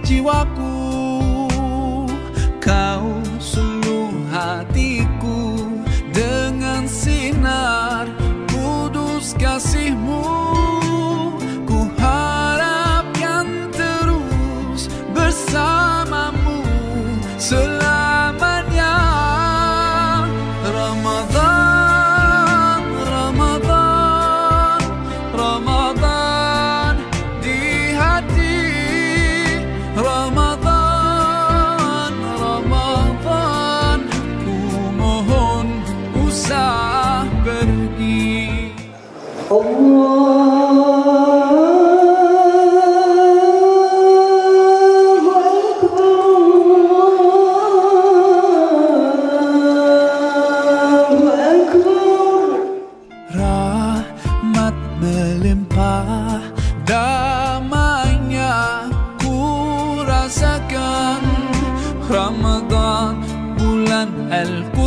jiwaku. Kau sungguh hatiku dengan sinar kudus kasih-Mu. Ku harapkan terus bersama-Mu selamanya. Ramadan, Ramadan, Ramadan di hati. Ramadan, Ramadan, ku mohon usah pergi. Rahmat melimpah, damainya ku rasakan. Ramadan bulan Al-Quran